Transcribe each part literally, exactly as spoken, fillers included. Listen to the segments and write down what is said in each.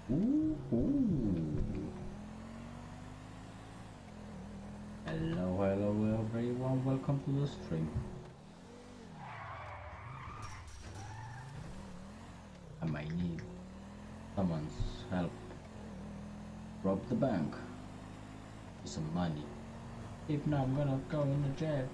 Ooh, ooh. Hello, hello everyone, welcome to the stream. I might need someone's help. Rob the bank for some money. If not, I'm gonna go in the jail.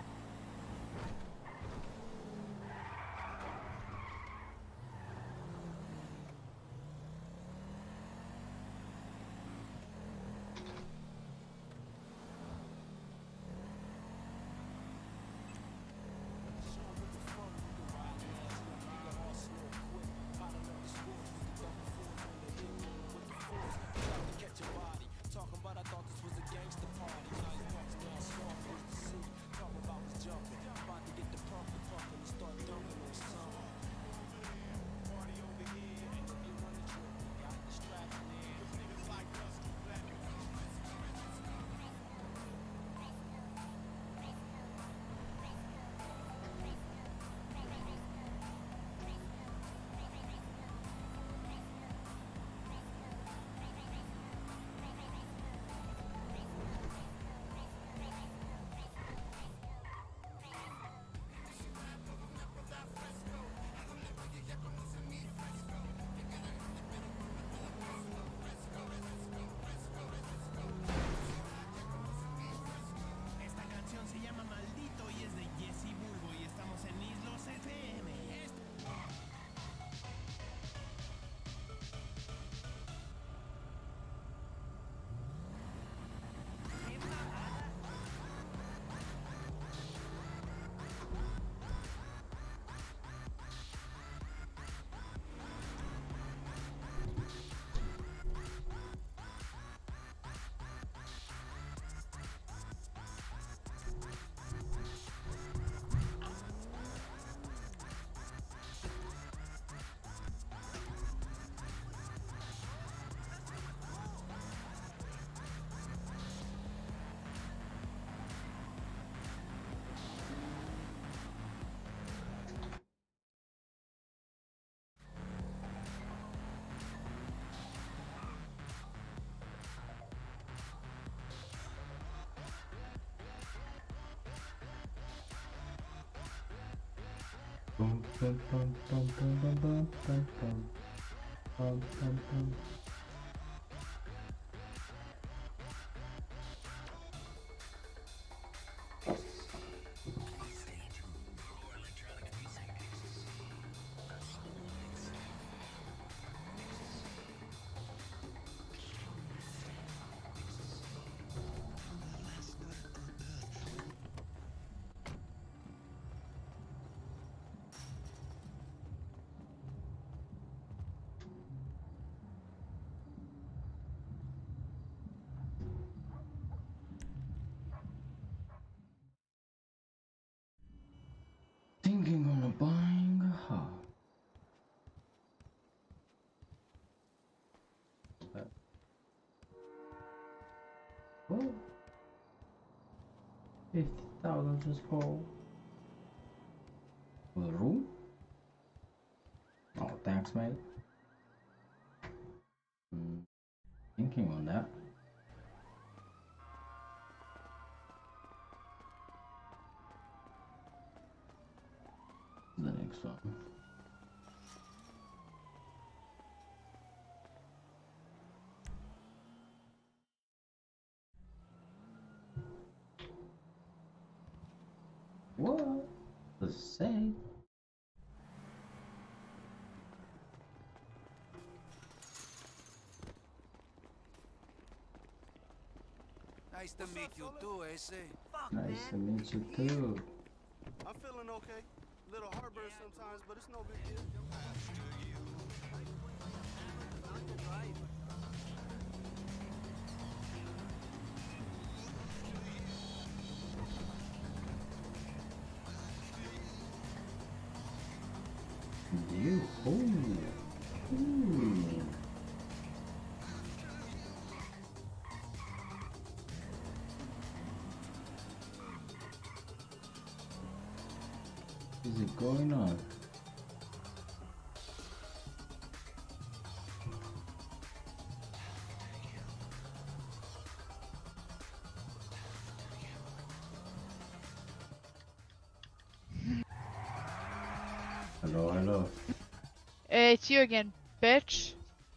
Bum, bum, bum, bum, bum, bum, bum, bum, bum. Bum, bum, bum. Thinking on buying a house. What? Fifty thousand just for for the room? Oh, thanks, mate. Mm, thinking on that. The next one. What? Does it say? Nice to meet you too, Ese. Nice to meet you too. I'm feeling okay. Little heartburn sometimes, but it's no big deal. You. Oh. Ooh. Is it going on? Hello, hello. Hey, it's you again, bitch.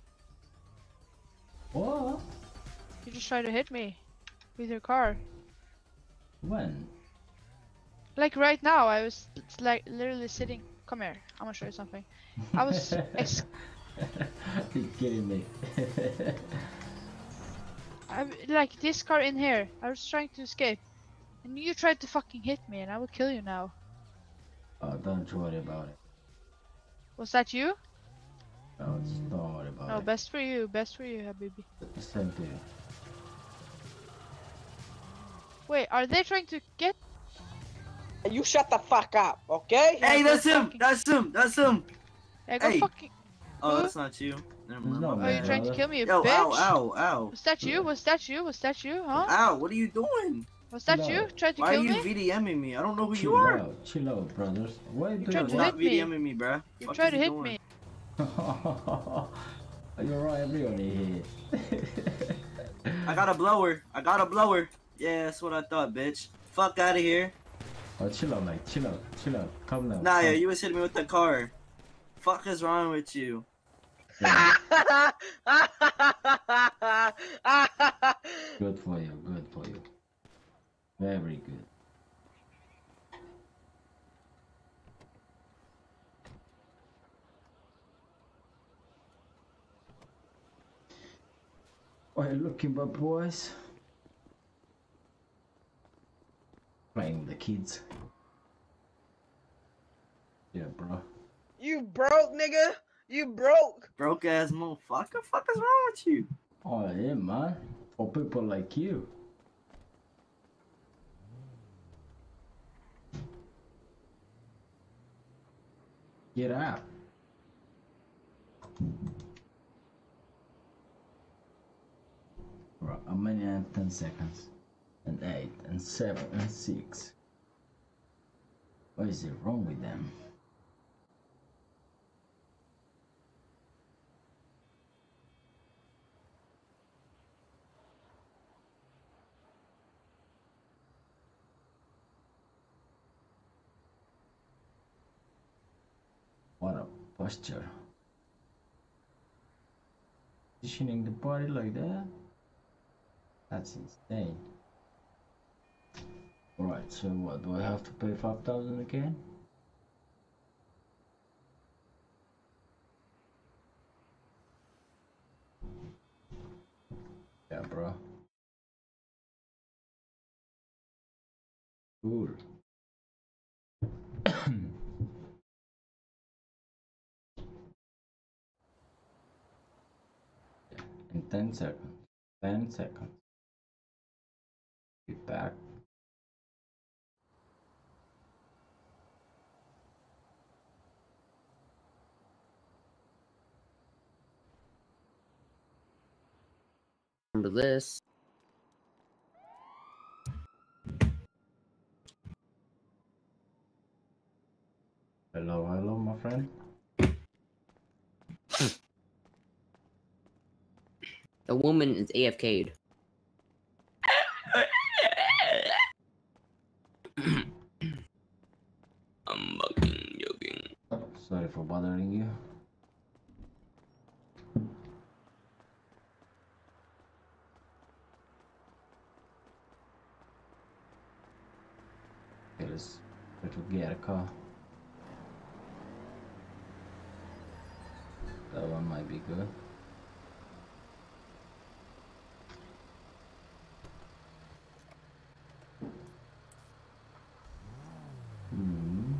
What? You just tried to hit me with your car. When? Like right now, I was like literally sitting. Come here, I'm gonna show you something. I was ex You kidding me? I like this car in here. I was trying to escape, and you tried to fucking hit me, and I will kill you now. Oh, don't worry about it. Was that you? No, just don't worry about No, it. best for you, best for you, Habibi. Same to you. Wait, are they trying to get? You shut the fuck up, okay? Yeah, Hey, go that's him! fucking- That's him! That's him! Yeah, go Hey. fucking. Oh, Who? that's not you. Never There's mind. no my Oh, you're bad. trying to brother. kill me, you Yo, bitch. ow, ow, ow. Was that you? Was that you? Was that you? Huh? Ow, what are you doing? Was that No. you? Tried to Why are kill you me? VDMing me? I don't know who Chill you are. out, chill out, brothers. Why do tried Yo, to stop hit me. VDMing me, bruh. You Fuck tried is to he hit doing? me. You're right, everybody here. I got a blower. I got a blower. Yeah, that's what I thought, bitch. Fuck out of here. Oh, chill out, mate. Chill out, chill out. Calm down. Nah, calm. yeah, you was hitting me with the car. Fuck is wrong with you? Yeah, good for you, good for you. Very good. Why are you looking, my boys? Playing with the kids. Yeah, bro. You broke, nigga. You broke. Broke ass motherfucker. Fuck is wrong with you? Oh, yeah, man. For people like you. Get out. Right, a minute and ten seconds. And eight, and seven, and six. What is it wrong with them? What a posture. Positioning the body like that? That's insane. Alright, so what, do I have to pay five thousand again? Yeah, bro. Cool. In ten seconds. ten seconds. Be back. Remember this. Hello, hello, my friend. The woman is A F K'd. I'm fucking joking. Sorry for bothering you. Okay, let's try to get a car. That one might be good. Hmm.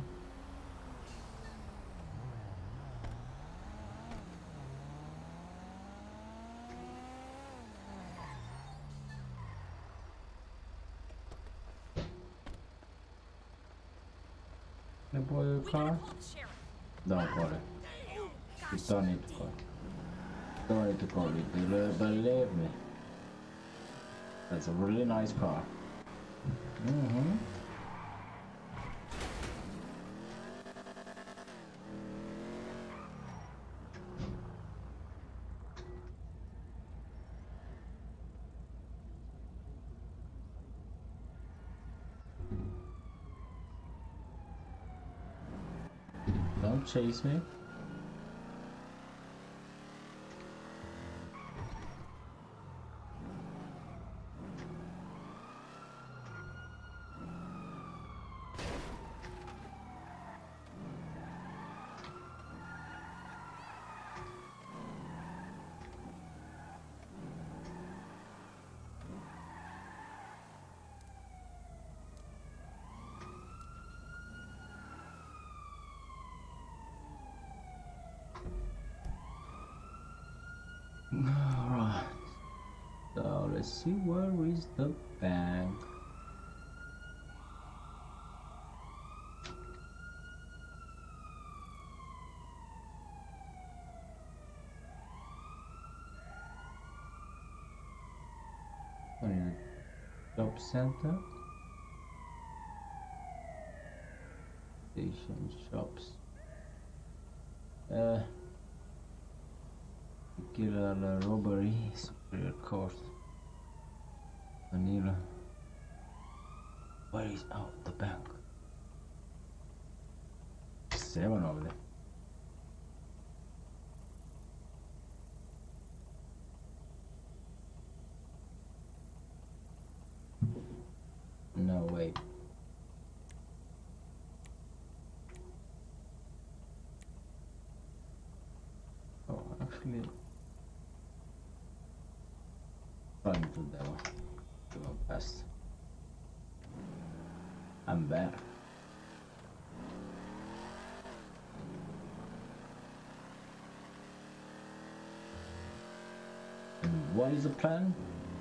Can I borrow your car? Don't call it. You don't need to call it. Don't need to call it. Believe, believe me. That's a really nice car. Mm-hmm. Don't chase me. Alright. So let's see where is the bank. Shop center. Station shops. Uh Killer robbery, superior court. Vanilla. Where is out the bank? Seven of them. No way. Oh, actually, run to that one. Go past. I'm back. And what is the plan?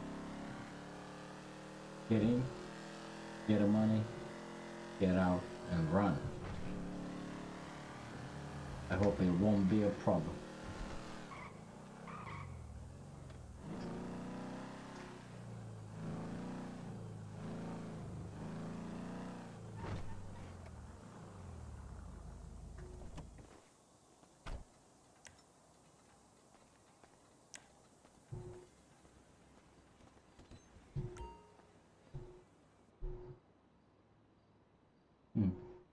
Get in, get the money, get out, and run. I hope it won't be a problem. Hmm.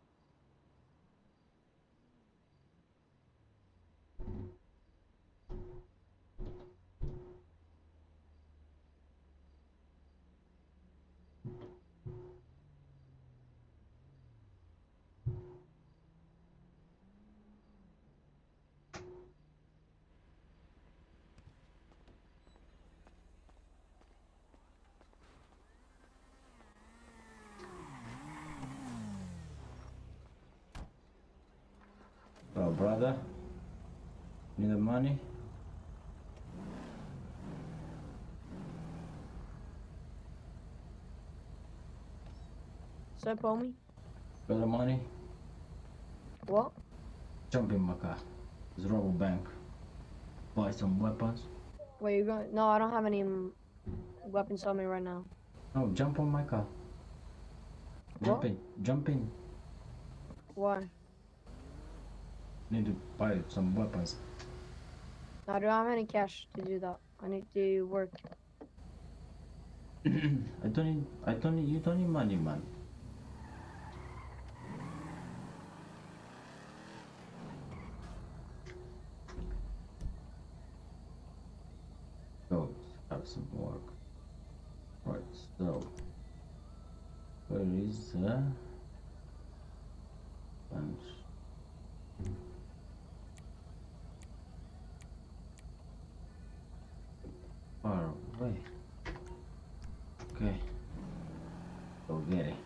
Oh, brother, need the money? So, homie? Got the money? What? Jump in my car. There's a rob a bank. Buy some weapons. Where you going? No, I don't have any mm, weapons on me right now. No, jump on my car. Jump What? in. Jump in. Why? Need to buy some weapons. I don't have any cash to do that. I need to work. I don't need. I don't need. You don't need money, man. Go have some work. Right. So, where is the bunch? Far away. Okay. Go get it.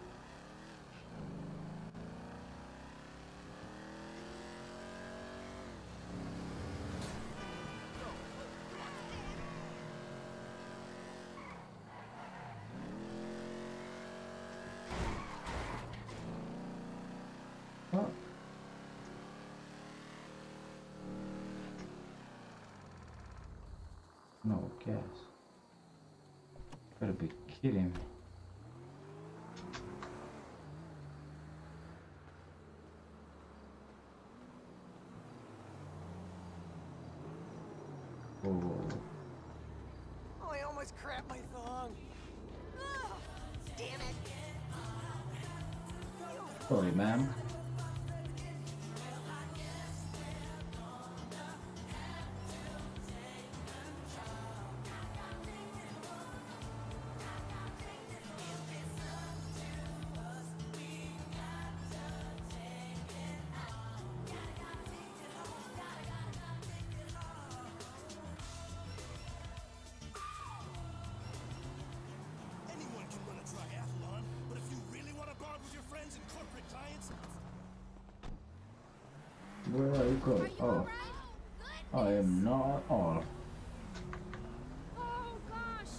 What? No gas. Gotta be kidding me. Oh, Oh, I almost crapped my thong. Oh, damn it. sorry, ma'am. Where are you going? Oh, I am not at all. Oh gosh!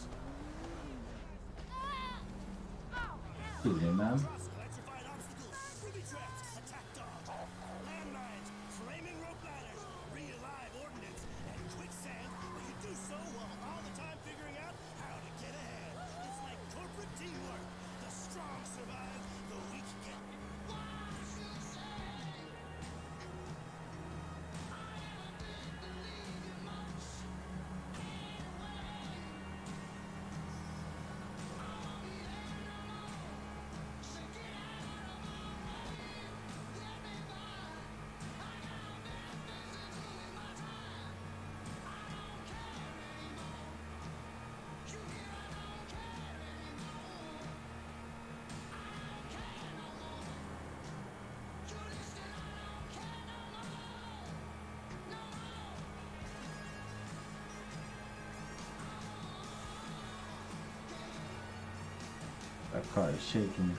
Excuse me, ma'am. Electrified obstacles, booby traps, attack dogs, landmines, flaming rope ladders, real-live ordnance, and quicksand, but you do so while all the time figuring out how to get ahead. It's like corporate teamwork. The strong survive, the weak get. That car is shaking.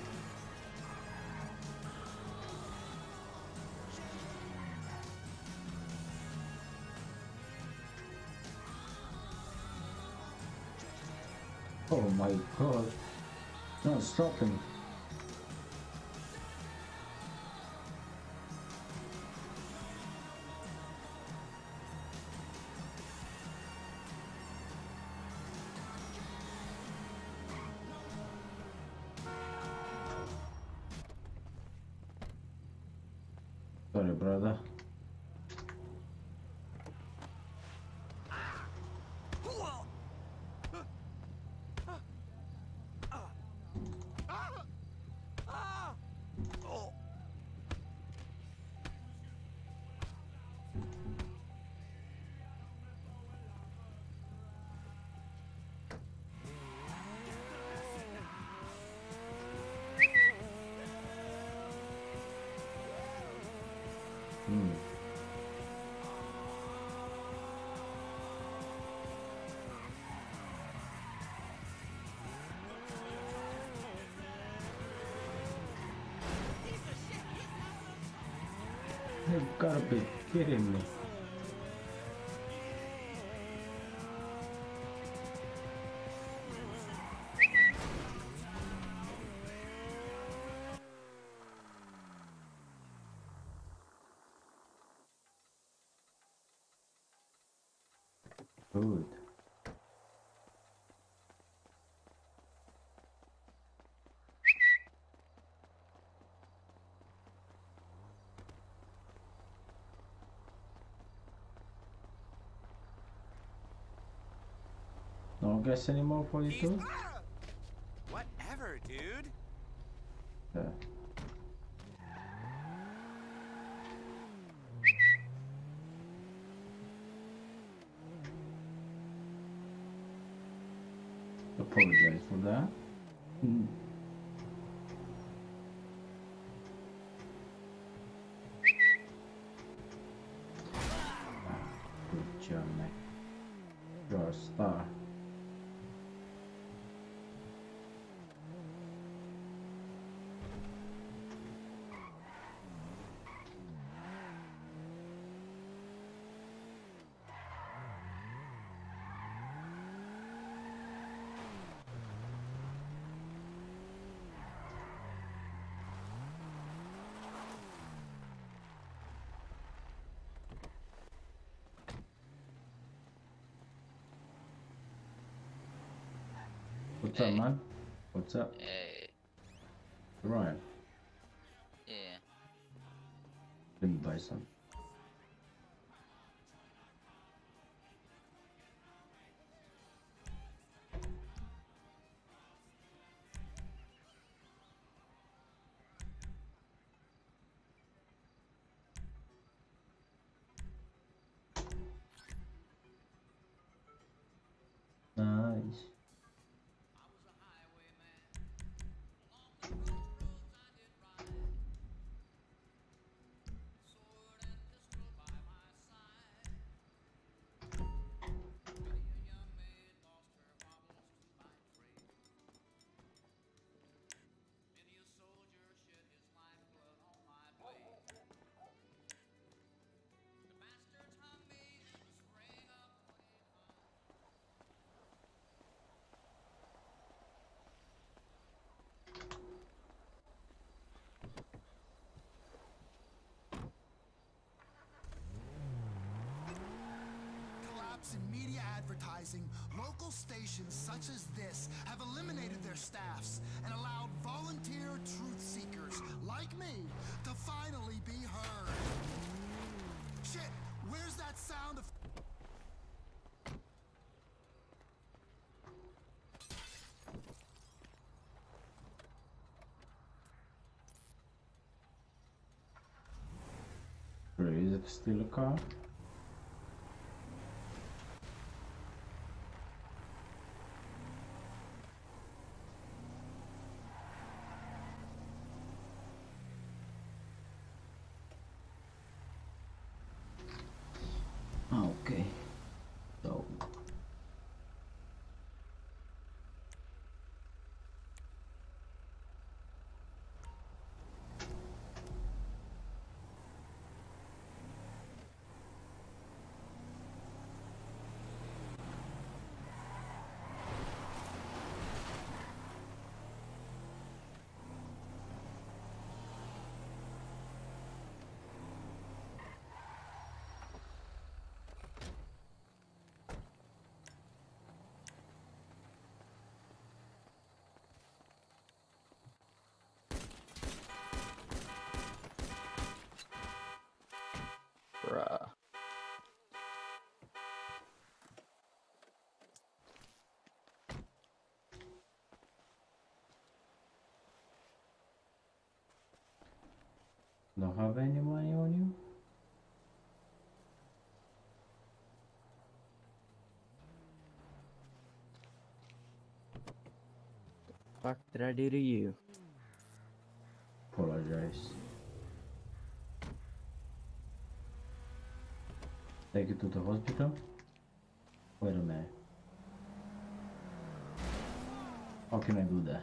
Oh my god. No, it's dropping. Sorry, brother. Hmm. You've gotta be kidding me. Good. No guess anymore for you two? Whatever, dude. Yeah. Apologize for that. Mm. Good job, mate. You're a star. What's up, man? What's up? Hey, Right. yeah. Let me buy some. Nice. advertising, local stations such as this have eliminated their staffs and allowed volunteer truth seekers like me to finally be heard. Shit, where's that sound of... Is it still a car? Okay, so Bruh. don't have any money on you? Fuck did I do to you? Apologize. Take you to the hospital? Wait a minute. How can I do that?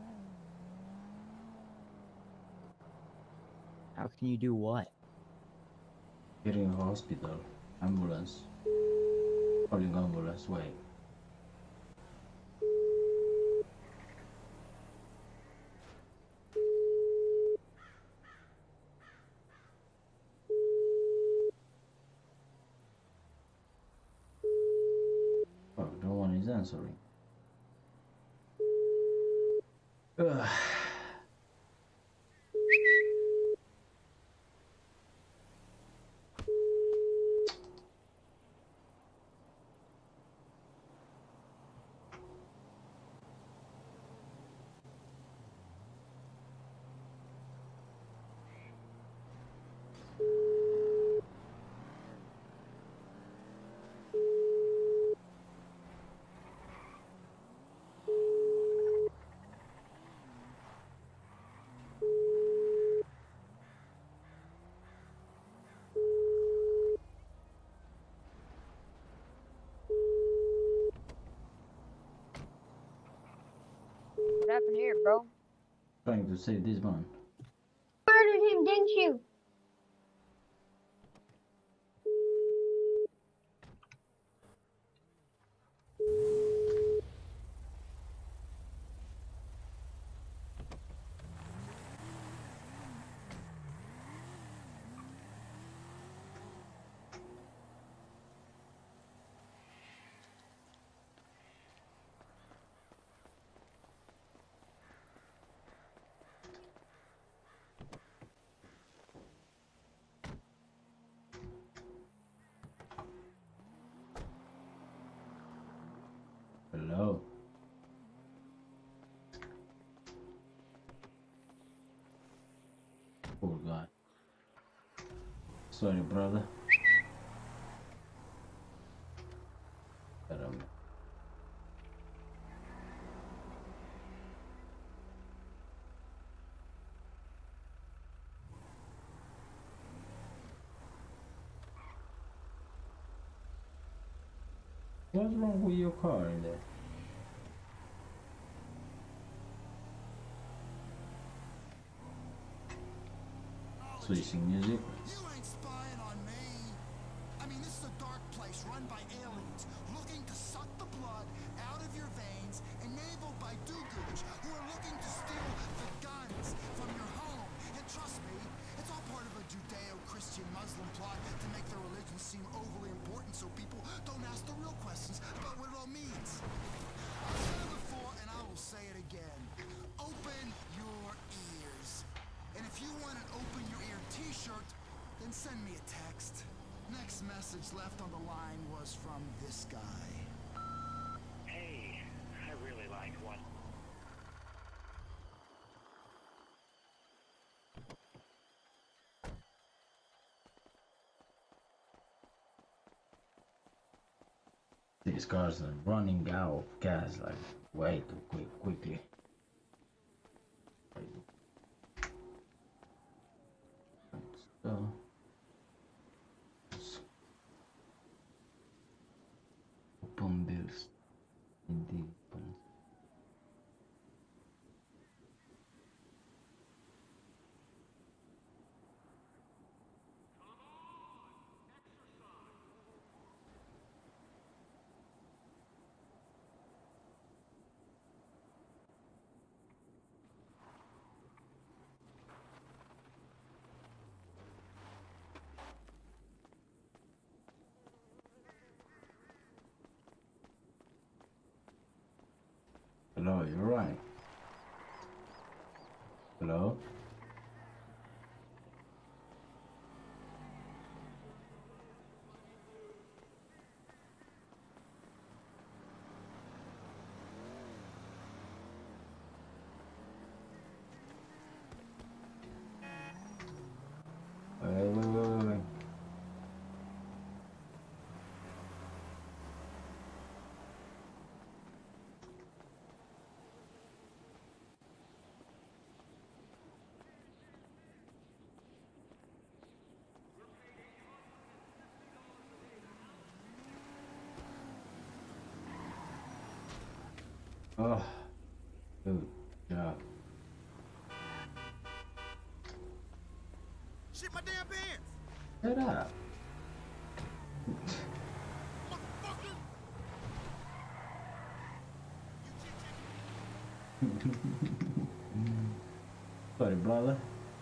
How can you do what? Getting a hospital. Ambulance. Calling ambulance, wait. Oh, no one is answering. Ugh. What happened here, bro? Trying to save this man. Murdered him, didn't you? Hello. Poor guy. Sorry, brother. Caramba. What's wrong with your car in there? Switching music. You ain't spying on me. I mean, this is a dark place run by aliens looking to suck the blood out of your veins, enabled by do-gooders who are looking to steal the guns from your home. And trust me, it's all part of a Judeo-Christian Muslim plot to make their religion seem overly important so people don't ask the real questions about then send me a text. Next message left on the line was from this guy. Hey, I really like what. These cars are running out of gas like way too quick, quickly. So, open bills indeed. Hello, you're right. Hello? Wait, wait, wait, wait, wait. Oh, good job. Shit my damn pants! Shut up. Sorry, brother.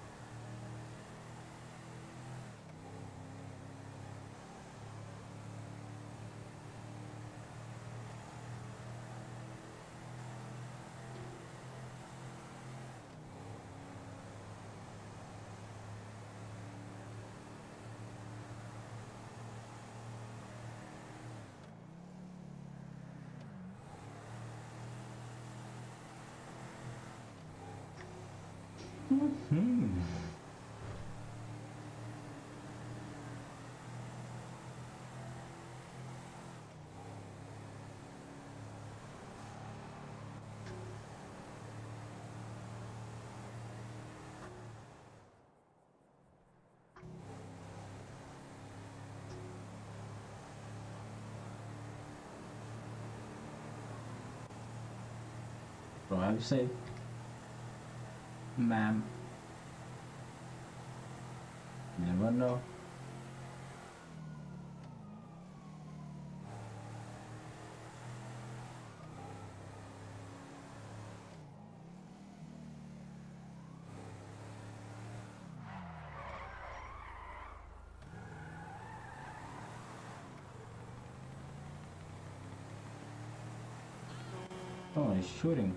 Hmm. Drive safe, ma'am. Never know. Oh, he's shooting.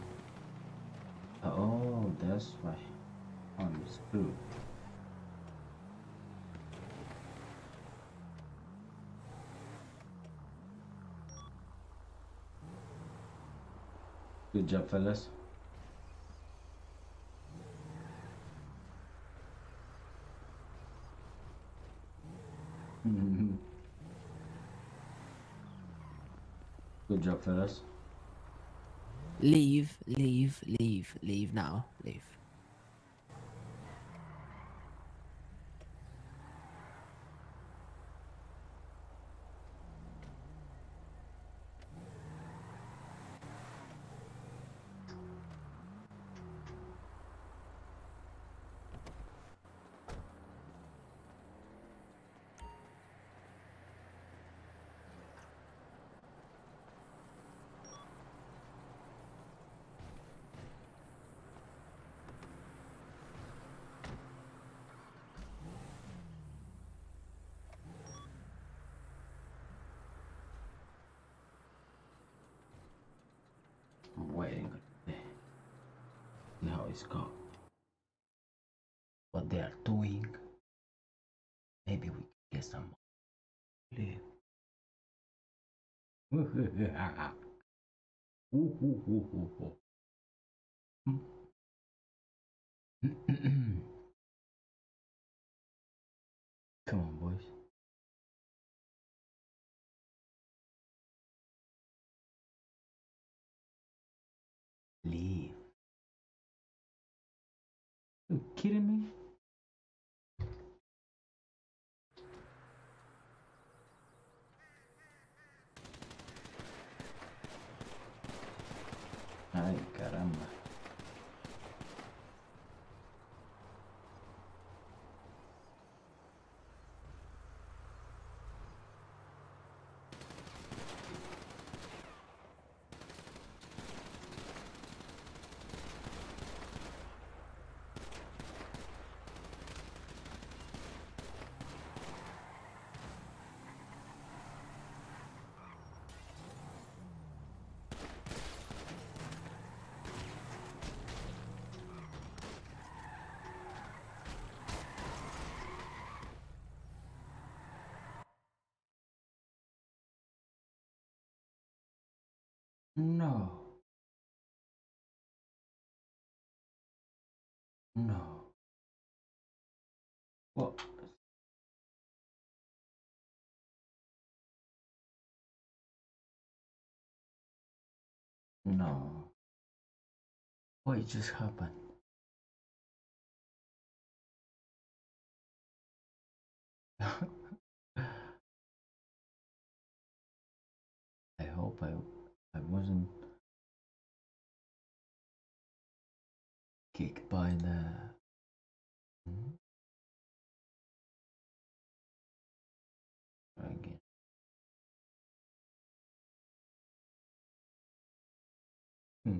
Oh, that's why I'm screwed. Good job, fellas. Good job, fellas. Leave, leave, leave, leave now, leave. I'm waiting. See how it's going. What they are doing. Maybe we can get some live. Ooh, ooh, ooh, ooh, ooh. Come on, boys. Leave. Are you kidding me? Ay, caramba. No. No. What? No. What just happened? I hope I I wasn't kicked by the. Hmm? Try again. Hmm.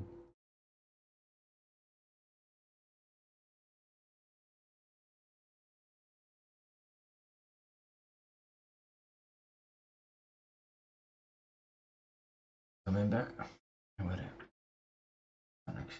Coming back. Whatever. Connection.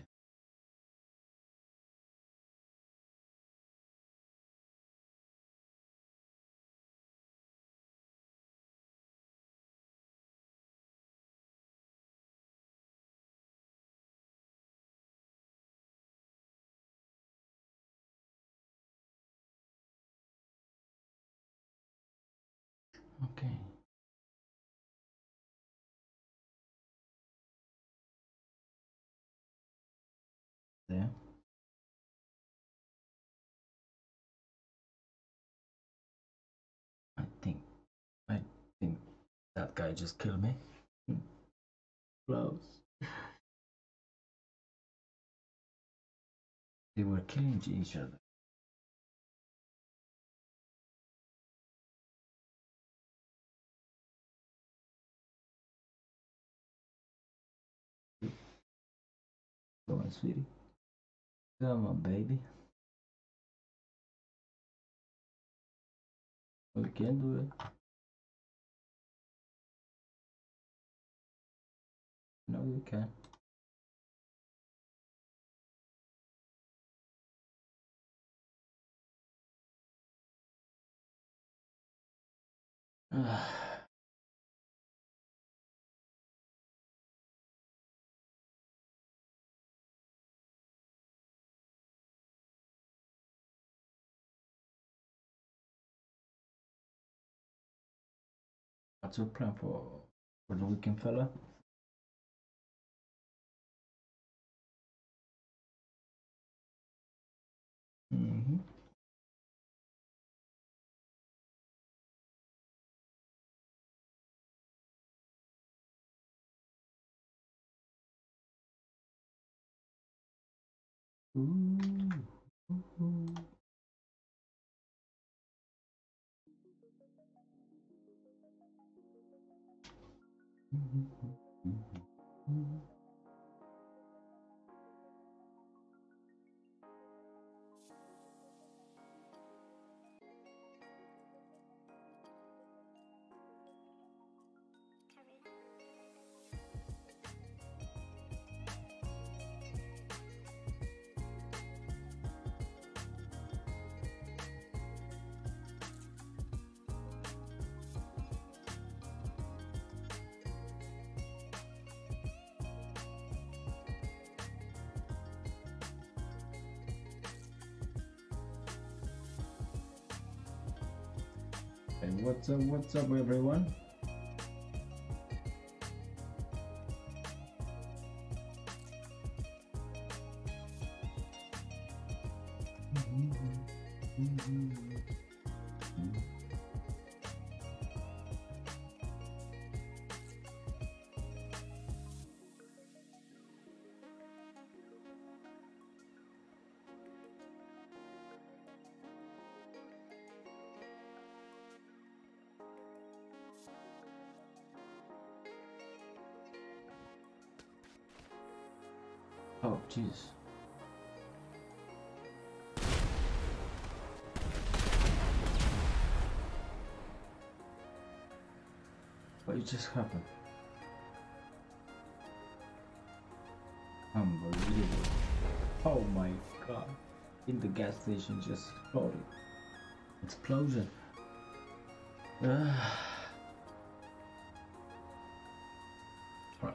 Okay. There. I think. I think that guy just killed me. Close. They were killing each other. Come on, sweetie. Come on, baby. We can do it. No, you can. What's your plan for for the weekend, fella? Mm-hmm. Ooh. Ooh. Hey, what's up, what's up, everyone? Oh, jeez. What just happened? Unbelievable. Oh my god. In the gas station just exploded. Explosion. Ah. Right.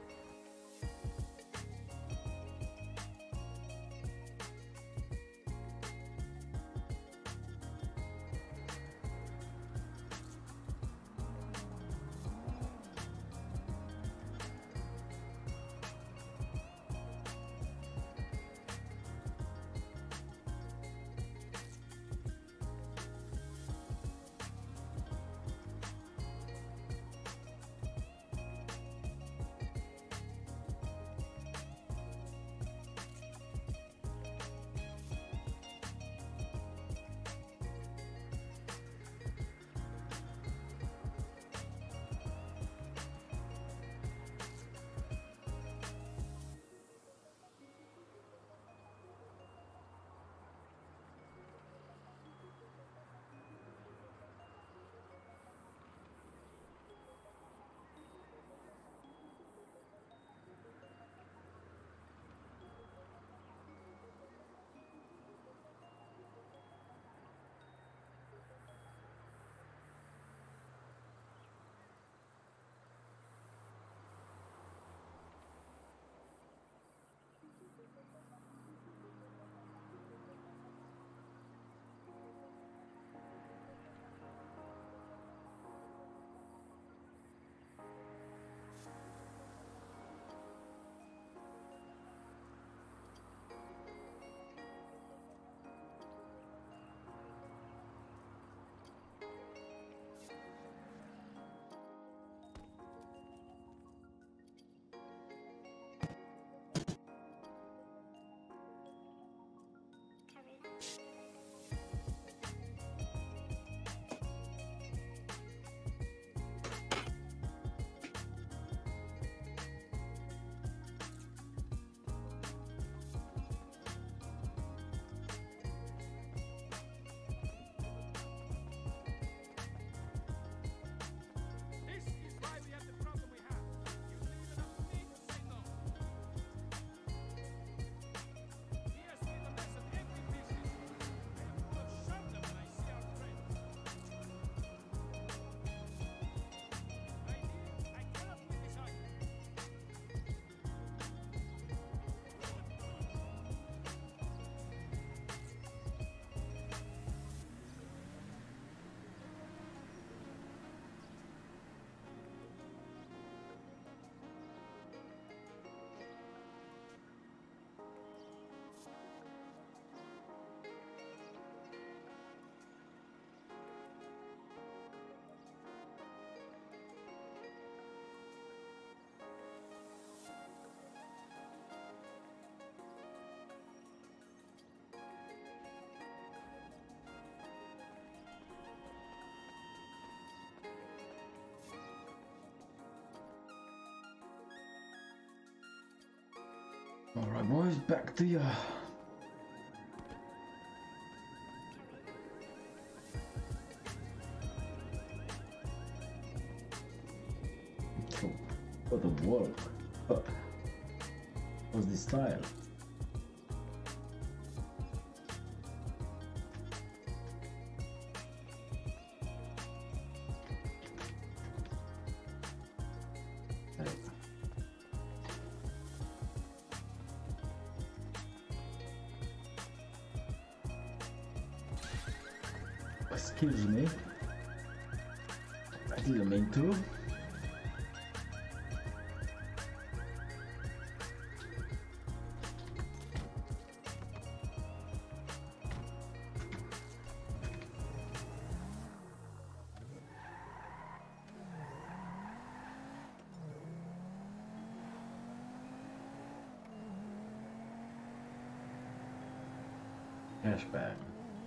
Alright boys, back to ya. For the work. What's the style? Excuse me. I didn't mean to. Cashback.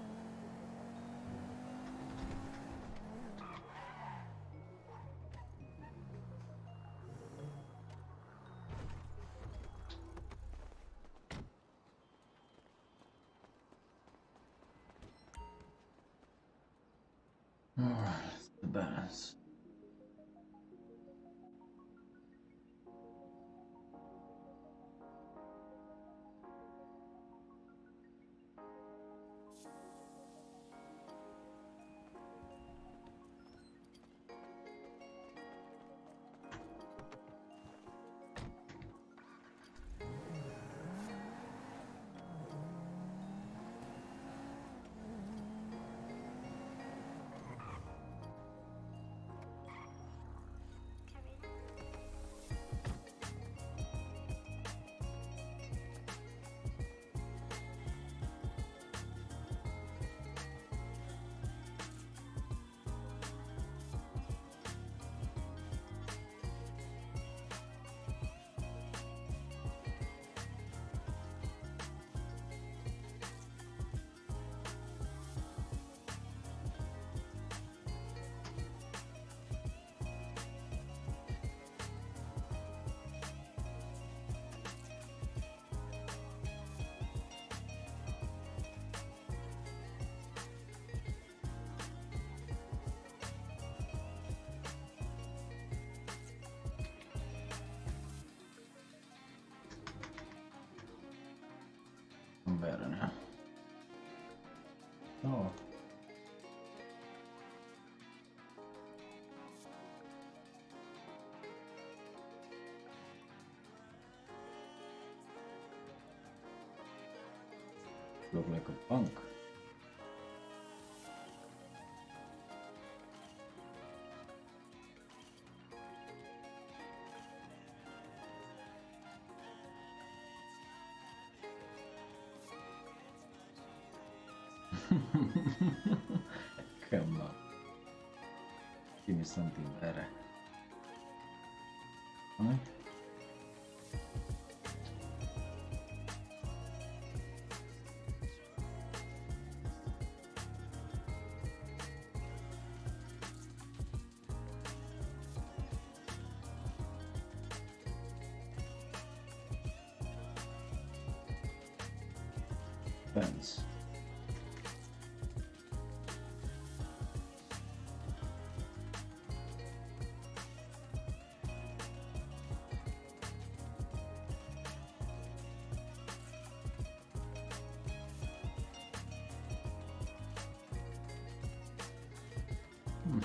Alright, the best. I'm better now. Oh. Look like a punk. Come on. Give me something better. Huh? Depends. Hmm.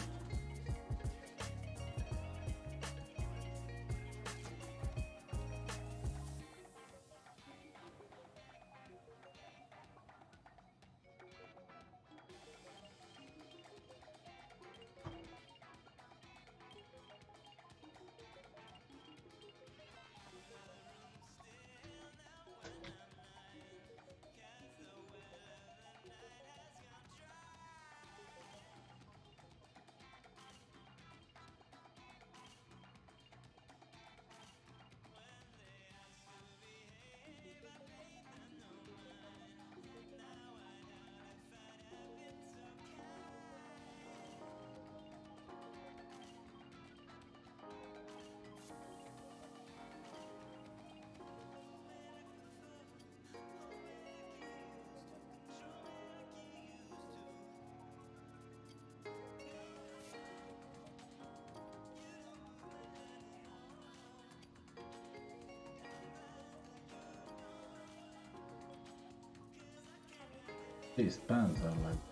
These pants are like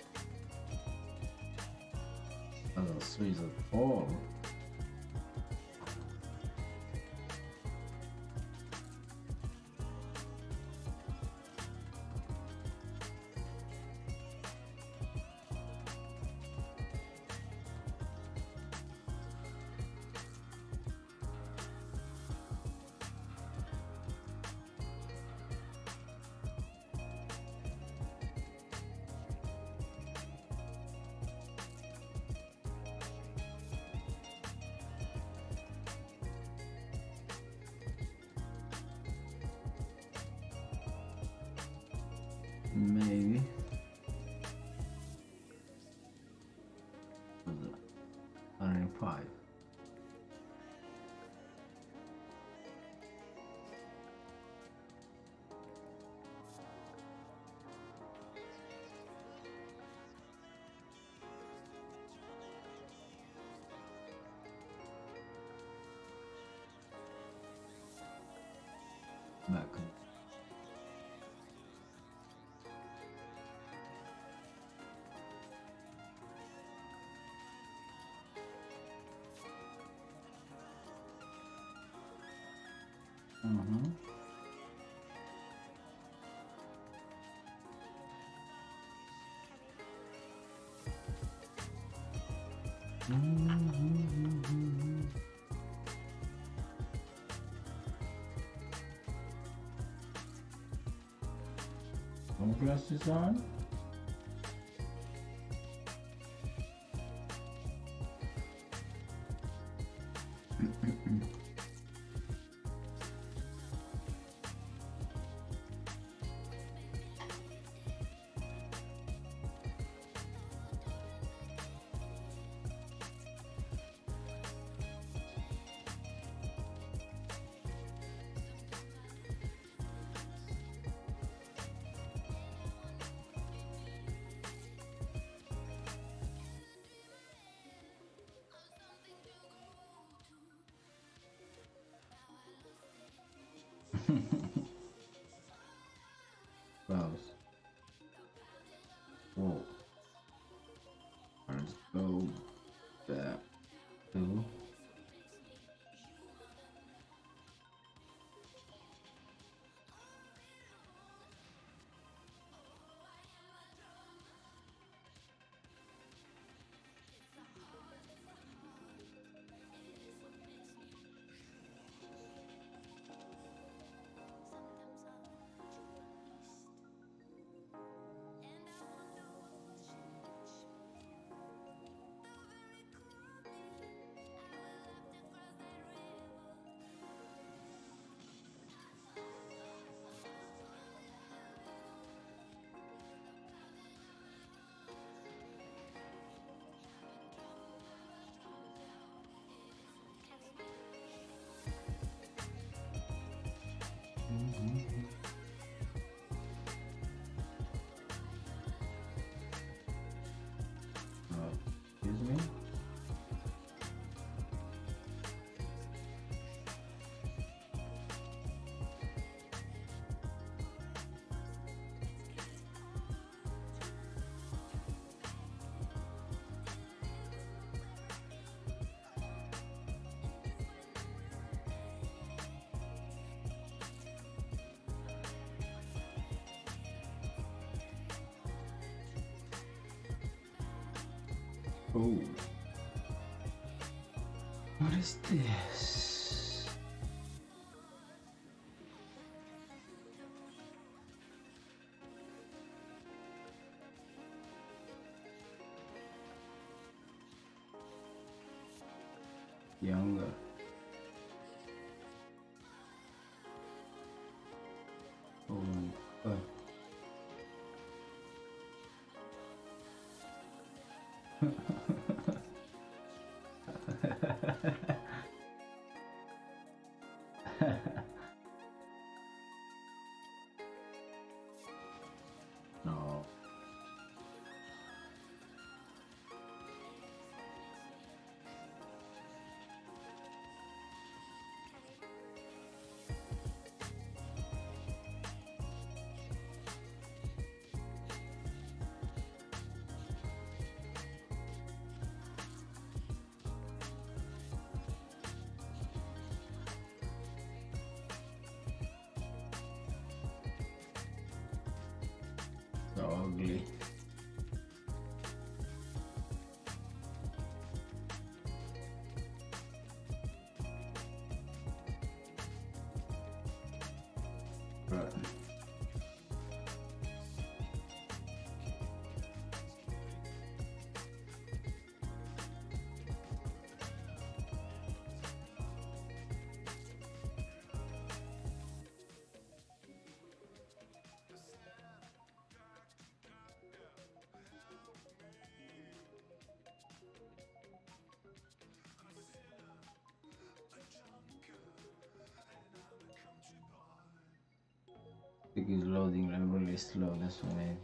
as sweet as all. Maybe. Was it one hundred five? Back. Mm-hmm. Mm-hmm. Sunglasses on? Close. Whoa. Let's go back to uh, excuse me. Oh. What is this? Younger. Oh, uh. No. So ugly. Right. think it's loading like really slow, that's what maybe.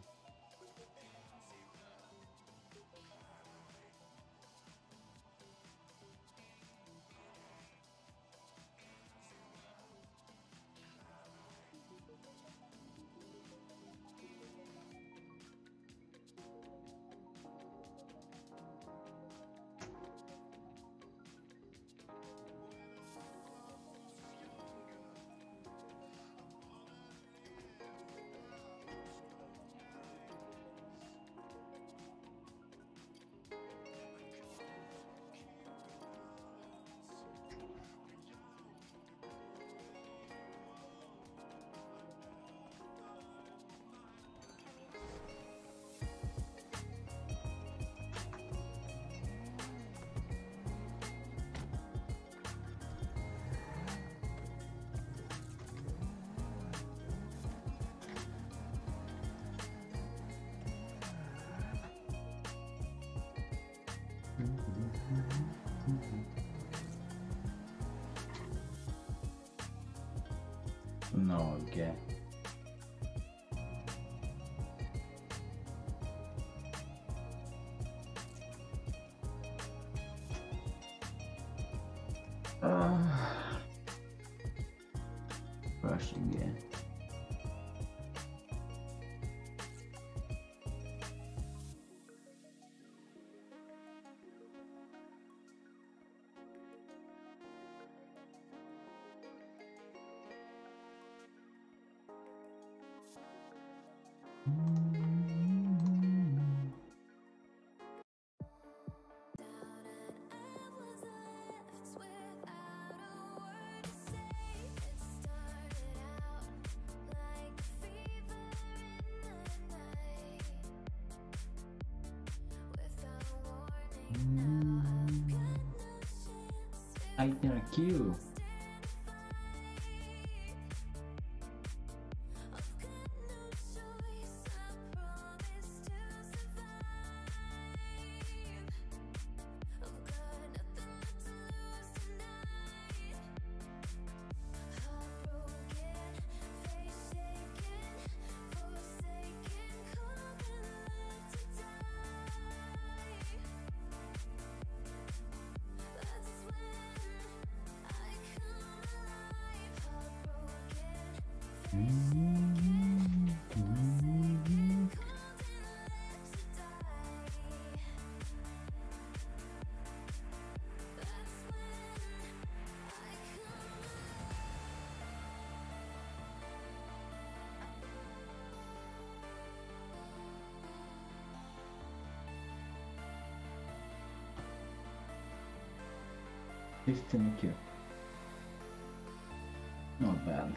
No, okay. Uh, rush again. I didn't queue. fifteen Q. Not bad.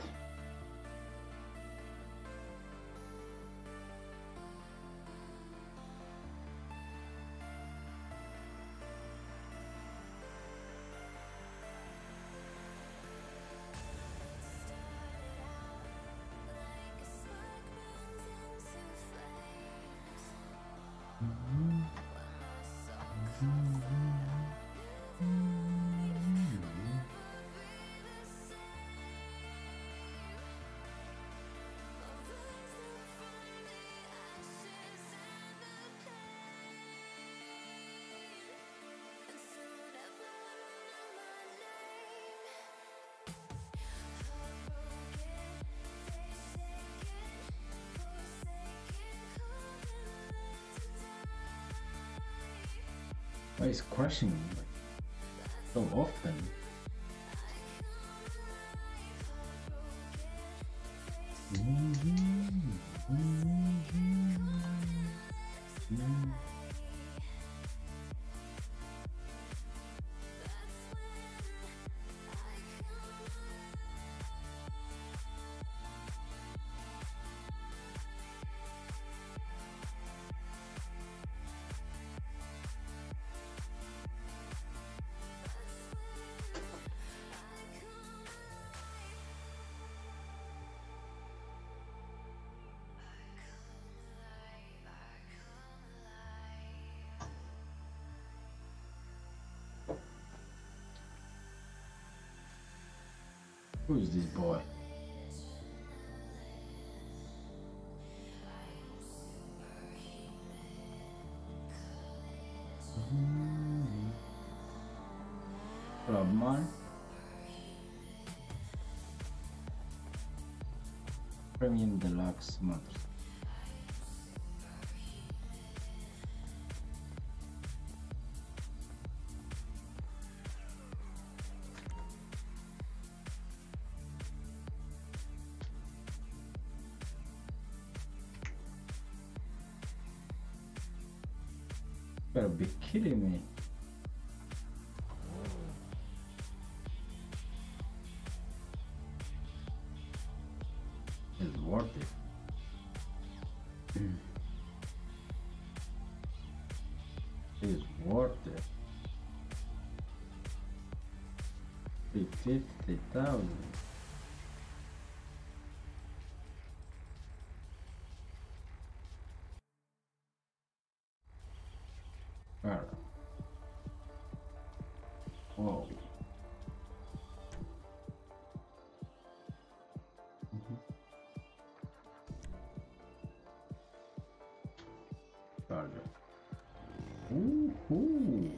Why is crashing like so often? Who is this boy? Clubman. Premium Deluxe Motor. Better be kidding me. It's worth it. It's worth it. Fifty thousand. Alright. Whoa. Mm-hmm. Charger. Ooh, ooh.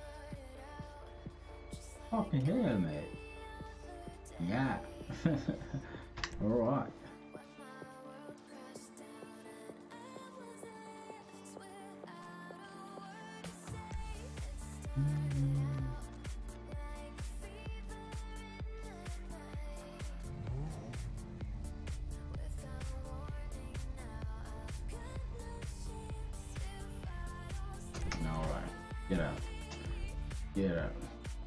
Fucking hell, mate. Yeah. Alright. Alright. Get out. Get out.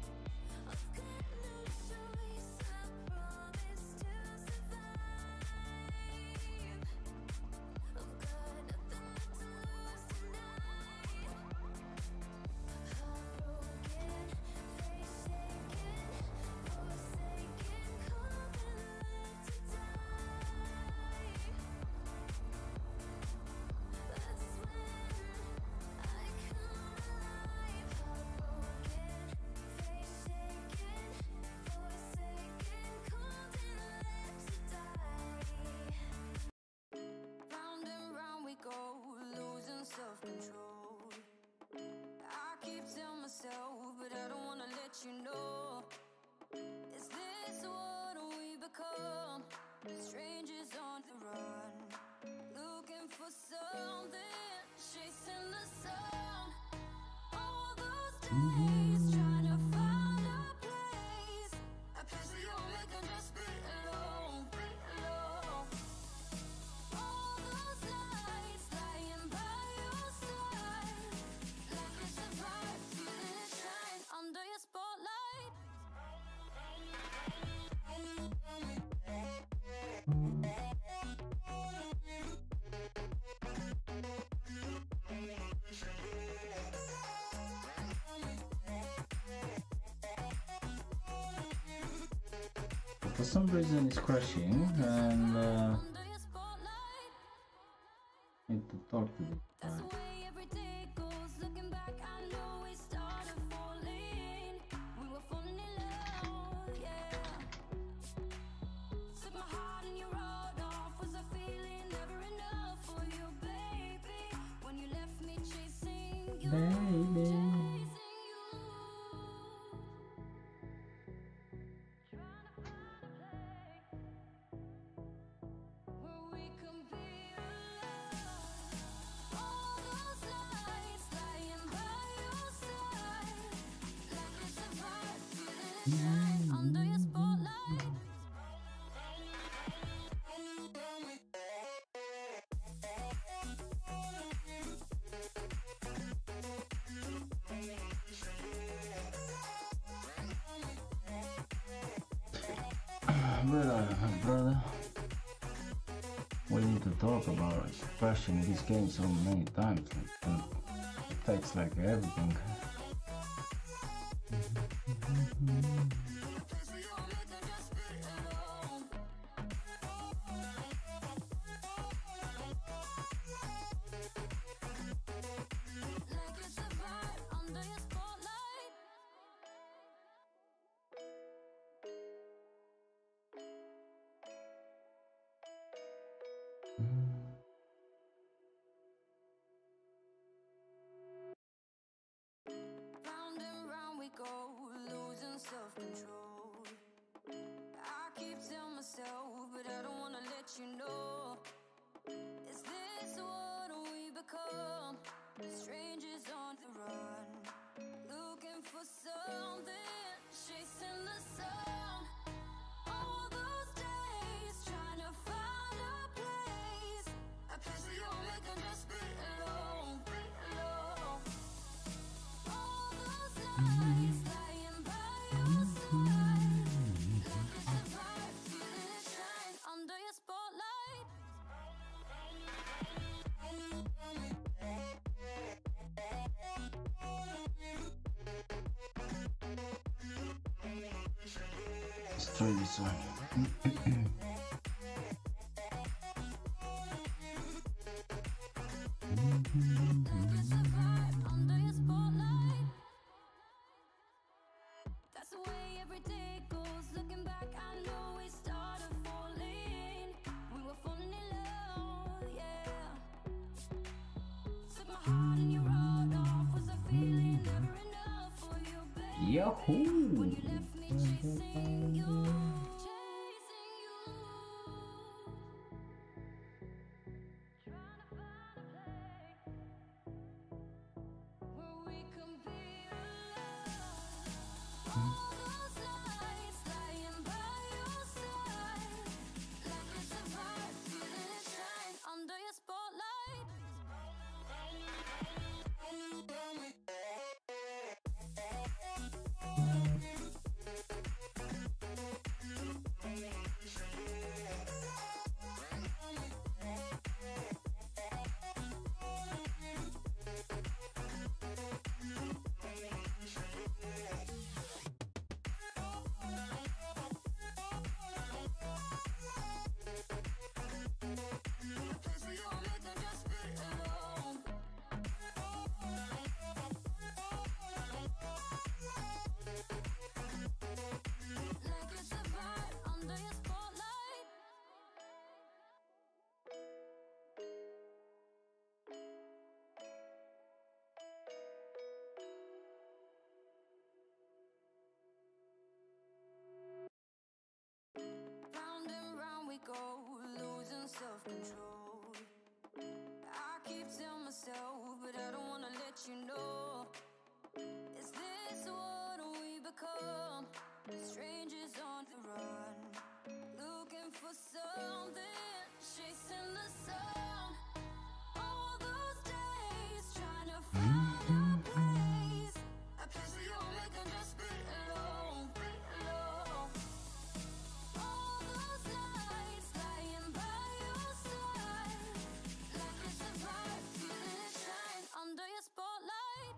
For some reason it's crashing and uh, need to talk to the guy. Baby. Brother, brother, we need to talk about like, crashing this game so many times. Like, it affects like everything. Let's try this one. That's the way every day goes. Looking back, I know we started falling. We were falling in love, yeah. Took my heart and you wrote off. Was a feeling never enough for you, baby. Yahoo! When you left me chasing you. Go losing self-control. I keep telling myself, but I don't wanna let you know. Is this what we become? Strangers on the run, looking for something, chasing the sun. All those days trying to find a place, a place where you'll make them just be alone, be alone. Under your spotlight.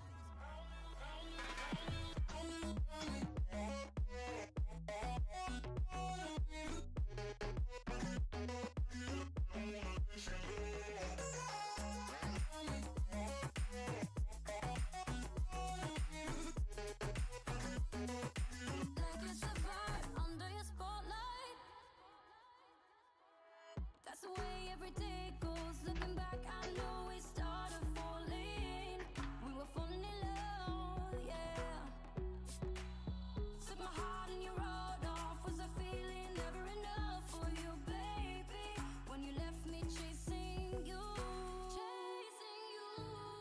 Like it's a fire under your spotlight. That's the way every day goes. Looking back, I know we started falling. We were falling in love, yeah. Took my heart and you wrote off. Was a feeling never enough for you, baby. When you left me chasing you, chasing you.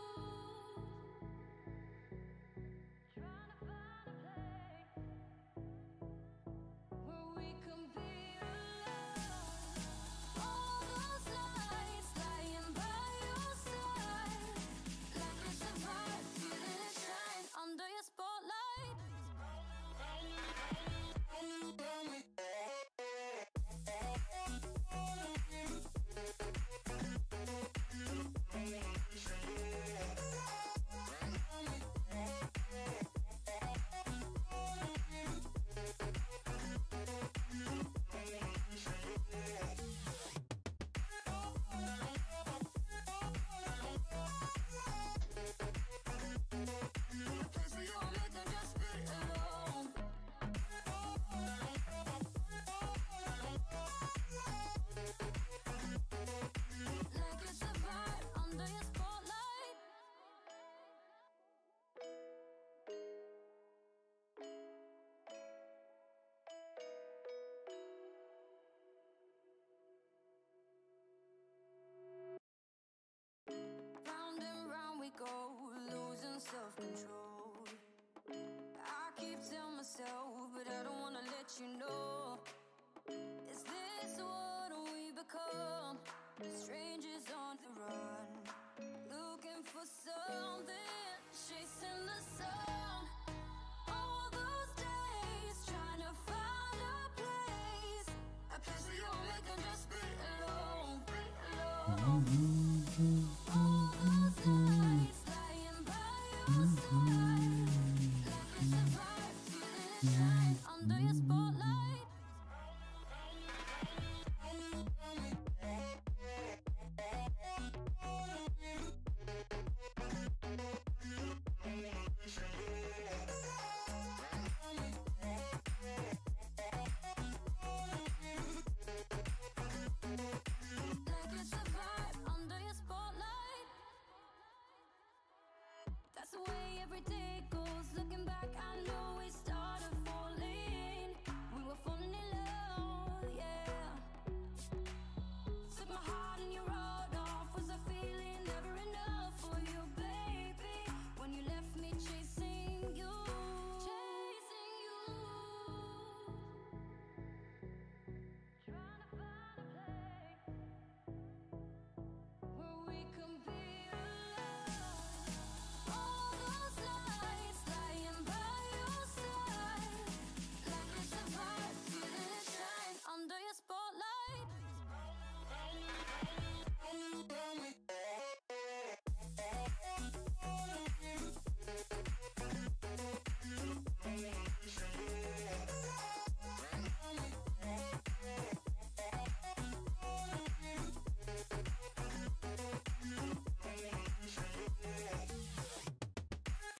Trying to find a place where we can be alone. All those nights lying by your side, like it's a fire, feeling it shine under your spotlight. A place where you'll make them just be alone. Like it's a fire under your spotlight. Round and round we go, losing self-control. I keep telling myself, but I don't wanna let you know. Is this what we become? Strangers on the run, looking for something, chasing the sun. Yeah.